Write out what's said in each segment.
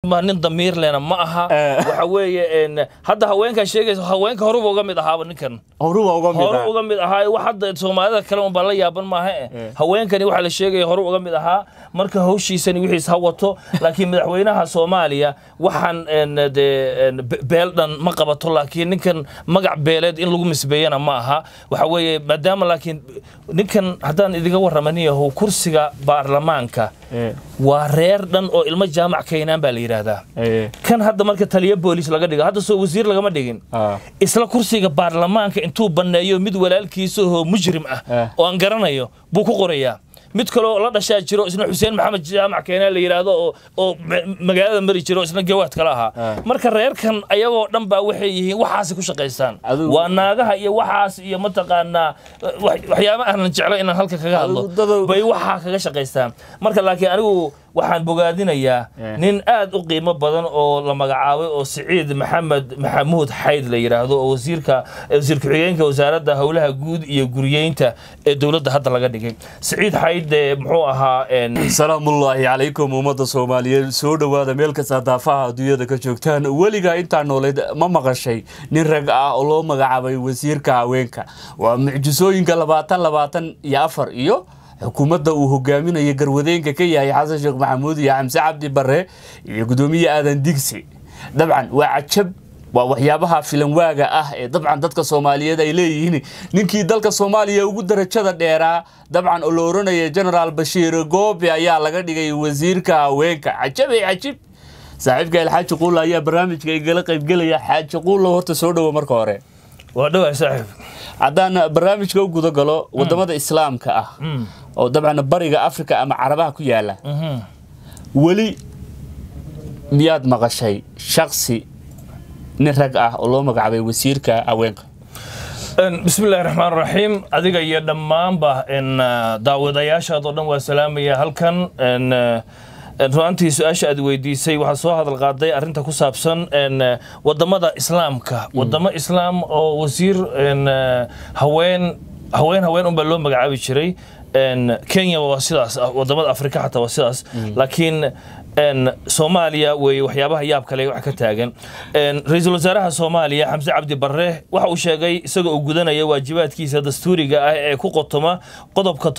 ما نضمير لنا معها وحوي هذا هوينك شيء هوينك هروب وقمد أهاب نكن هروب وقمد أهاي واحد سوما هذا كلام بالله يابن ما هي هوينك ني وحلا شيء هروب وقمد أها مركه هو شيء سني وحيس هوته لكن مدحوينها سوماليا وحن إن بلدن ما قبضته لكن نكن مقع بلد إن لقوا مسبينا معها وحوي مدام لكن نكن هذا إذا جوا رمانية هو كرسي برلمانك وreerdan oo ilmo jaamac keenan baa la yiraahdaa kan hadda marka taliye booliis laga dhigo hadda soo wasiir laga ma dhigin isla kursiga baarlamaanka intuu baneeyo mid walaalkiisa oo mujrim ah oo aan garanayo buu ku qorayaa mid kale oo la dhashay jiro isna Xuseen Maxamed jaamac keenan la yiraahdo oo magaalada mari jiro isna gawaad kala aha marka reerkan ayagoo dhan baa waxay yihiin waxaas ku shaqeystaan waa naagaha iyo waxaas iyo mataqaana waxyaabo aan jeclay inaan halka kaga hadlo bay waxa kaga shaqeystaan marka laakiin anigu waxaan bogaadinayaa nin aad u qiimo badan oo la magacaabay oo Saciid Maxamuud Xayd la yiraahdo oo wasiir ku-xigeenka wasaaradda hawlaha guud iyo guriyeynta ee dawladda hadda laga dhigay Saciid Xayd muxuu ahaa salaamullaahi calaykum ummadda Soomaaliyeed soo dhawaada meel kasta daafaha adduunyada ka joogtaan weliga inta nooleed ma maqashay nin rag ah oo loo magacaabay wasiirka haweenka waa mucjisooyinka 2024 iyo xukuumadda uu hogaaminayo garwadeenka ka yahay Xasan Sheekh Maxamuud iyo Xamse Cabdi Barre iyo gudoomiye Aadan Digsi dabcan waa cajab waa waxyaabaha filan waaga ah ee dabcan dadka Soomaaliyeed ay leeyihiin ninkii dalka Soomaaliya ugu darajada dheeraa dabcan oo la oranayay General Bashir Goobe ayaa laga dhigay wasiirka haweenka cajab saaxiibka Alxaaji Quul ayaa barnaamijka igala qayb galaya Xaaji Quul horta soo dhawo marka hore waa dhawaay saaxiib haddaan barnaamijka u guda galo wadamada islaamka ah oo dabcan bariga Afrika ama Carabaha ku yaala wali miyaad maqashay shakhsi nin rag ah oo loo magacaabay wasiirka haweenka bismillaahir rahmaanir rahiim adiga iyo dhamaanba in daawadayaasha oo dhan waa salaamaya halkan runtii su'aasha aad weydiisay waxa soo hadal qaaday arinta ku saabsan wadamada islaamka wadamo islaam oo wasiir haween un baa loo magacaabi jiray Kenya waa sidaas wadamada Afrika xataa waa sidaas laakiin Soomaaliya way waxyaabaha yaab kale wax ka taagan ra'iisul wasaaraha Soomaaliya Xamse Cabdi Barre waxa uu sheegay isagoo u gudanaya waajibaadkiisa dastuuriga ah ee ku qotoma qodobka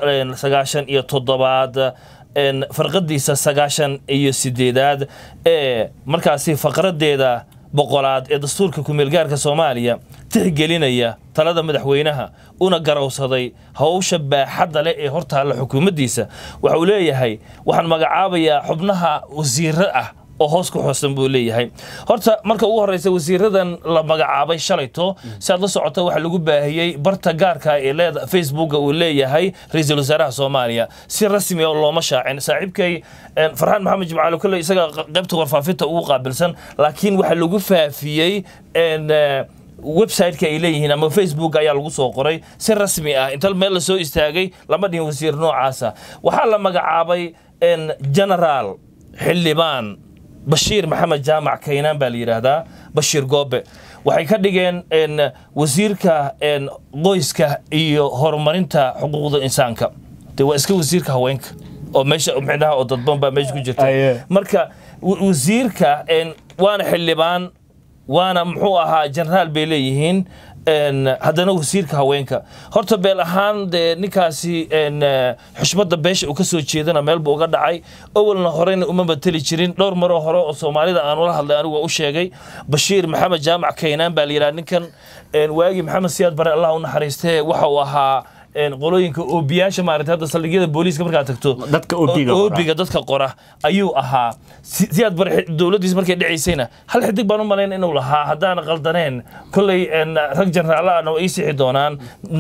97 farqadiisa 98 ee markaasi faqradeeda boqolaad ee dastuurka ku meelgaarka Soomaaliya tixgelinaya talada madaxweynaha una garowsaday hawsha baaxadda leh ee hortaala xukuumaddiisa waxa uu leeyahay waxaan magacaabayaa xubnaha wasiirro ah oo hoos ku xoosan buu leeyahay horta marka ugu horeysa wasiiradan la magacaabay shalayto si aad la socoto waxa lagu baahiyay barta gaarka ee leeda Facebook uu leeyahay ra'iisul wasaaraha Soomaaliya si rasmi ah looma shaacin saaxiibkay Farxaan Maxamed Jimcaale kale isaga qaybta warfaafinta uu qaabilsan laakiin waxa lagu faafiyay website-ka ay leeyihiin ama Facebook ayaa lagu soo qoray si rasmi ah inta meel la soo istaagay lama dhihin wasiir noocaasa waxa la magacaabay General Xildhibaan Bashir Maxamed jaamac keenan baa la yiraahdaa Bashir Goobe waxay ka dhigeen wasiirka qoyska iyo horumarinta xuquuqda insaanka waa iska wasiirka haweenka oo meesha micnaha oo dadban baa meesha ku jirta marka wasiirka waana xildhibaan waana muxuu ahaa general bay leeyihiin haddana wasiirka haweenka horta beel ahaan ninkaasi xushmada beesha uu ka soo jeedana meel buu uga dhacay awalna horeyna uma matali jirin dhowr mar hore oo Soomaalida aan wada hadlay anigu u sheegay Bashir Maxamed jaamac keenan baa la yiraahdaa ninkan waagi Maxamed Siyaad Bare Allah u naxariistay waxa uu ahaa qolooyinka oobiyaasha maaragtay hadda saldhigyada booliiska marka tagto dadka oobiga dadka qora ayuu ahaa Siyaad Bare dawladdiisa markay dhaceysayna hal xidig baan u maleyn inuu lahaa hadaan qaldaneen kulay rag jeneraal ay sixi doonaan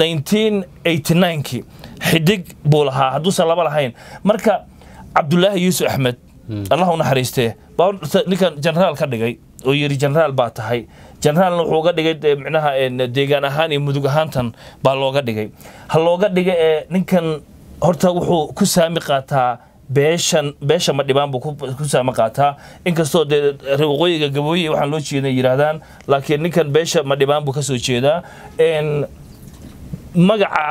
1989 xidig buu lahaa hadduu laba lahayn marka Cabdullaahi Yuusuf Axmed Allah u naxariistay ninkan jeneraal ka dhigay oo yiri jeneraal baa tahay general wuxuu ga dhigay micnaha deegaan ahaan iyo mudug ahaantan baa looga dhigay hal looga dhigay ninkan horta wuxuu ku saami qaataa beesha ma dhibaan buu ku saami qaataa inkastoo waqooyiga gabooyi waxaan loo jeeday yiraahdaan laakiin ninkan beesha ma dhibaan buu ka soo jeedaa magaca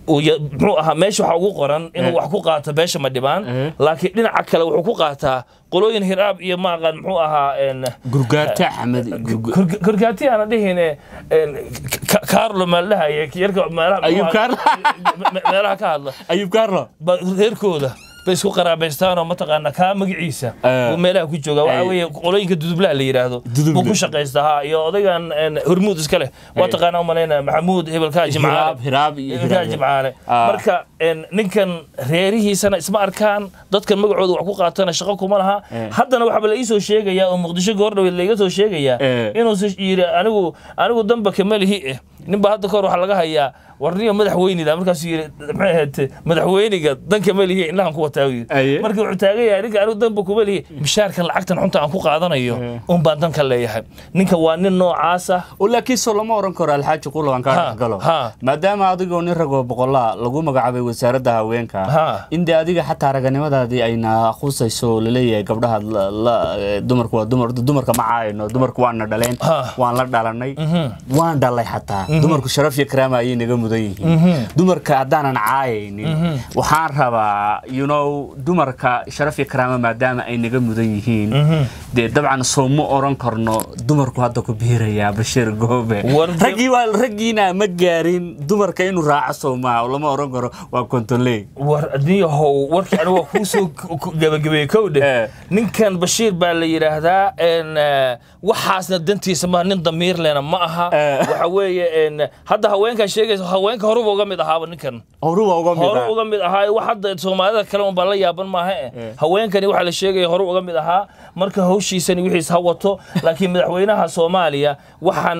muxuu ahaa meesha waxa ugu qoran inuu wax ku qaato beesha ma dhibaan laakiin dhinaca kale wuxuu ku qaataa qolooyin hiraab iyo ma aqaan muxuu ahaa gurgaata axmed gurgaati aan dhihine Carlo malaha yarka meelaha ka hadla Ayub Carlo reerkooda بس كو قرابيستان oo mataqaana ka magaciisa oo meelaha ku jooga waxa weeye qolooyinka dudublaha la yiraahdo oo ku shaqeysta iyo odaygan hormuud iska leh waa taqaana umaleena maxamuud hebelka jimcaale marka ninkan reerihiisana isma arkaan dadkan magacooda wax ku qaatana shaqo kuma laha haddana waxa la isoo sheegaya oo muqdisho goor dhaweed laga soo sheegaya inuu yiri anigu damba kamalihi ninba hadda kor waxa laga hayaa warniyo madaxweynida markaas yiri maxay ahayd madaxweyniga danka malihi inaan ku wataawiyo markii uu taagay ninka anigu danba ku malihi mishaarkan lacagtan xunta aan ku qaadanayo oo baan danka leeyahay ninka waa nin noocaas ah oo laakiin soo lama oran karo alxaaji qulwan ka galo maadaama adiga nin rago boqolaa lagu magacaabay wasaaradda haweenka inda adiga xataa raganimadaadii ayna khusayso leeyahay gabdhaha dumarku waa dumarka ma caayno dumarku waana dhaleen waan la dhalanay waan dhalay xataa dumarku sharaf iyo karaama ay naga mudan yihiin dumarka hadaanan caayaynin waxaan rabaa dumarka sharaf iyo karaama maadaama ay naga mudan yihiin de dabcan soo ma oran karno dumarku hadda ku biiraya Bashir Goobe ragiina ma gaarin dumarka inuu raaco Soomaa oo lama oran karo waa kontolee wardiyahow warkii anigu ku soo gabagabay kowde ninkan Bashir baa la yiraahdaa waxaasna dantiisa ma nin damiir leena ma aha waxa weeye hadda haweenka sheegayso haweenka horuba uga mid ahaa ninkan horuba uga mid ahaa wax hadda Soomaalida kale oo baa la yaaban ma aha haweenkani waxa la sheegay horuba uga mid ahaa marka hawshiisani wixii hawato laakiin madaxweynaha Soomaaliya waxaan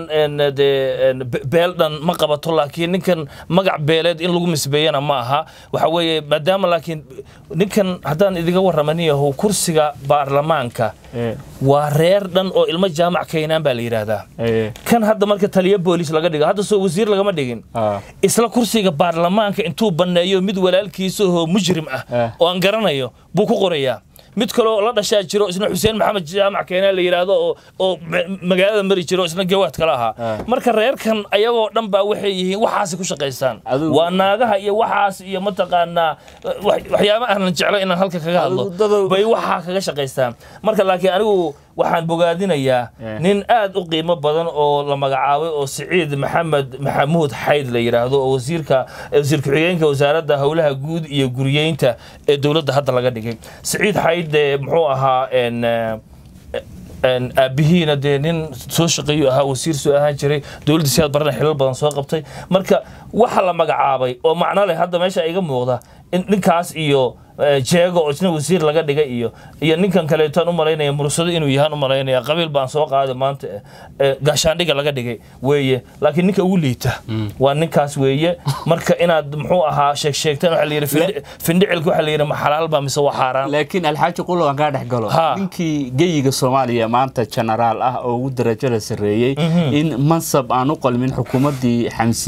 beeldan ma qabato laakiin ninkan magac beeleed in lagu misbeeyana ma aha waxa weeye maadaama laakiin ninkan hadaan idiga waramaniyo kursiga baarlamaanka waa reer dhan oo ilmo jaamac keenan baa la yiraahdaa kan hadda marka taliye booliis laga dhigo hadda soo wasiir laga ma dhigin isla kursiga baarlamaanka intuu baneeyo mid walaalkiisa oo mujrim ah oo aan garanayo buu ku qorayaa mid kale oo la dhashaa jiro isna Xuseen Maxamed jaamac keenan la yiraahdo oo magaalada mari jiro isna gawaad kala aha marka reerkan ayagoo dhan baa waxay yihiin waxaas ku shaqeystaan waa naagaha iyo waxaas iyo mataqaana waxyaabo aan jeclo inaan halka kaga hadlo bay waxa kaga shaqeystaan marka laakiin anigu waxaan bogaadinayaa nin aad u qiimo badan oo la magacaabay oo Saciid Maxamuud Xayd la yiraahdo oo wasiirka ku-xigeenka wasaaradda hawlaha guud iyo guriyeynta ee dawladda hadda laga dhigay Saciid Xayd muxuu ahaa abihiina nin soo shaqeeyo ahaa wasiir soo ahaan jiray dawladda si aad baran xilal badan soo qabtay marka waxa la magacaabay oo macna leh hadda meesha iga muuqda in ninkaas iyo jeego oo isna wasiir laga dhigay iyo ninkan kale tan u maleynaya mursado inuu yahay u maleynaya qabiil baan soo qaaday maanta gaashaandhiga laga dhigay weeye laakiin ninka ugu liita waa ninkaas weeye marka inaad muxuu ahaa sheegtaan waxa la yiraahdo findicilku waxa la yiraahdo ma xalaal ba mise waa xaraan laakiin alxaaji qulwan ka dhax galo ninkii geeyiga Soomaaliya maanta generaal ah oo ugu darajada sareeyay in mansab aan u qalmin xukuumadii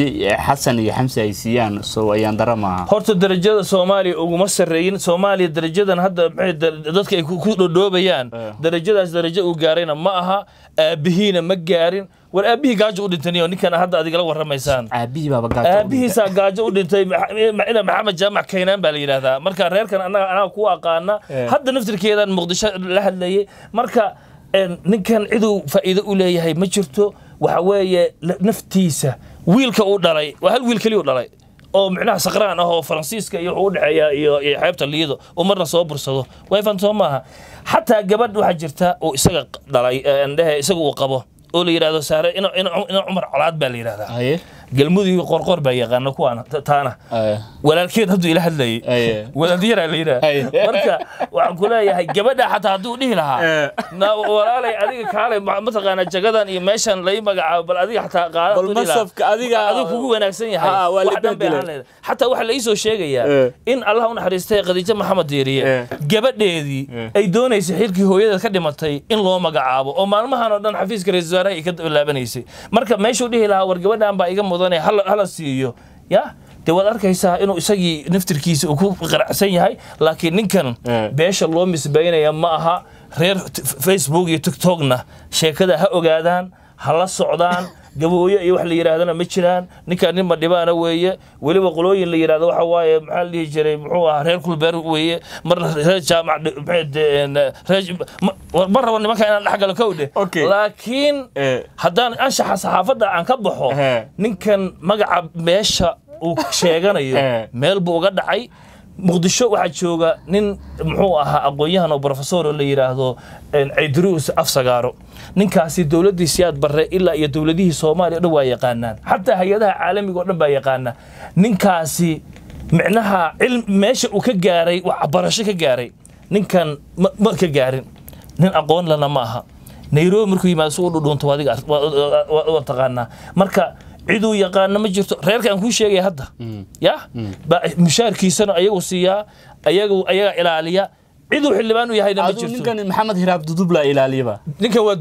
Xasan iyo Xamse ay siiyaan soo ayaan darama horta darajada Soomaaliya ugu ma sareeyin Soomaaliya darajadan hadda dadka ay ku dhodoobayaan darajadaas darajo uu gaarayna ma aha aabihiina ma gaarin war aabihi gaajo u dhintay ninkan hadda adiga la waramaysaan aabihiisa gaajo u dhintay ina Maxamed jaamac keenan baa la yiraahdaa marka reerkan anaga ku aqaana hadda naftirkeedan Muqdisho la hadlayay marka ninkan ciduu faa'iido u leeyahay ma jirto waxa weeye naftiisa wiilka uu dhalay waa hal wiil kaliya u dhalay oo macnaha saqraan ah oo Faransiiska iyo wuxuu u dhaxeeyaa iyo xeebta liido oo marna soo bursado way fanto maaha xataa gabadh waxa jirta oo isaga dhalay isaga uu qabo oo la yiraahdo saare in Umar Colaad baa la yiraahdaa galmudug qorqor baa yaqaan kuwana taana walaalkeed haduu ila hadlayay walaaliyada la yiraahdo marka waxaan ku leeyahay gabadha xataa haduu dhihi lahaa na walaalay adiga kaale ma taqaana jagadan iyo meeshan la magacaabo bal adiga xataa qaado bal masafka adiga kugu wanaagsan yahay xataa waxa la isoo sheegaya in Allah u naxariistay Khadiija Maxamed Diiriye gabadheedii ay doonayso xilkii hooyada ka dhimatay in loo magacaabo oo maalmahan oo dhan xafiiska ra'iisul wasaaraha ka laabanaysa marka meeshuu dhihi lahaa war gabadhan baa iga mudane hala siiyo ya de wad arkaysaa inuu isagii naftirkiisa uu ku qaracsan yahay laakiin ninkan beesha loo misbeynaya ma aha reer Facebook iyo TikTok-na sheekada ha ogaadaan hala socdaan gabooyo iyo wax la yiraahdana ma jiraan ninka nin ma dhibaana weeye waliba qolooyin la yiraahdo waxa waaye maxaa la dhihi jiray muxuu ahaa reer kulbeer weeye marna reer jaamac mar rabo nimanka inaan dhaxgalo kowde laakiin haddaan anshaxa saxaafadda aan ka baxo ninkan magaca meesha uu sheeganayo meel buu uga dhacay muqdisho waxa jooga nin muxuu ahaa aqoonyahan oo professor la yiraahdo Idris Afsagaaro ninkaasi dawladii siyaad barre ilaa iyo dawladihii Soomaaliya dhan waa yaqaanaan hatta hay'adaha caalamiga oo dhan baa yaqaana ninkaasi micnaha meesha uu ka gaaray wax barasho ka gaaray ninkan ma ka gaarin nin aqoon lana ma aha Nairobi markuu yimaado soo dhudhunto adiga waa taqaana marka ciduu yaqaan ma jirto reerka aan ku sheegay hadda ya mushaarkiisana ayagu siiya ayaga ilaaliya ciduu xilibaan u yahay ma jirto ninkan Maxamed Hiraab Dudubla ilaaliyaba ninkan waa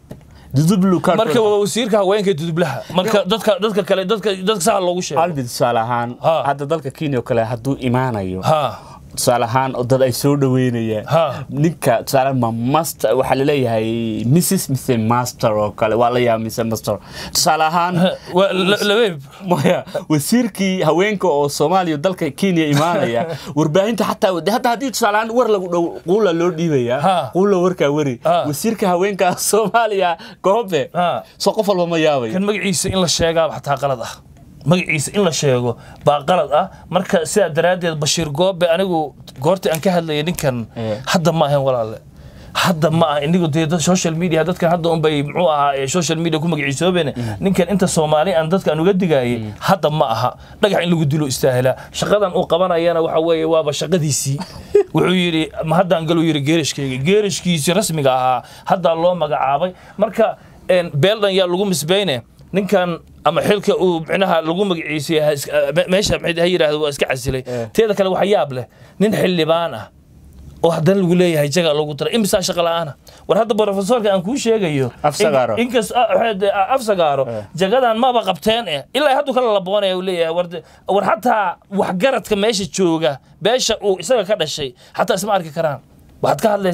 Dudublu marka waa wasiirka haweenka Dudublaha marka dadka kale dadka sax loogu sheego albid salahan hadda dalka Kenya kale haduu imaanayo salahan oo dad ay soo dhaweynayaan ninka salahan master waxa la leeyahay Mrs Master oo kale waa la yaa Mrs Master salahan labeeb maya wasiirkii haweenka oo Soomaaliya dalka Kenya imaanaya warbaahinta hatta hadii salahan war lagu dhaw qula loo dhiibaya qula warka wari wasiirka haweenka Soomaaliya goobe soo qof walba ma yaabay kan magaciisa in la sheegaa xataa qalad ah magaciisa in la sheego baa qalad ah marka sida daraadeed Bashiir Goobe anigu goortii aan ka hadlayay ninkan hadda ma ahan walaal hadda ma ah inigu deedo social media dadkan hadda un bay muxuu ahaa social media ku magaciisoobeen ninkan inta Soomaali aan dadka aan uga digayay hadda ma aha dhagax in lagu dilo istaahila shaqadan uu qabanayana waxa weeye waaba shaqadiisii wuxuu yiri ma hadda aan galo yiri geerishkiisa rasmiga ahaa hadda loo magacaabay marka beeldan yaa lagu misbeeyne ninkan ama xilka uu micnaha lagu magaciisay meesha maxay yiraahdo waa iska casilay teeda kale waxa yaab leh nin xildhibaan ah oo hadan lagu leeyahay jaga lagu diray imisa shaqo la'aan war hadda professorka aan ku sheegayo inkas Afsagaaro jagadan ma ba qabteen ilaa haddu kala laboonayo leeyahay war hatta wax garadka meesha jooga beesha uu isaga ka dhashay hatta isma arki karaan waxaad ka hadlaysaa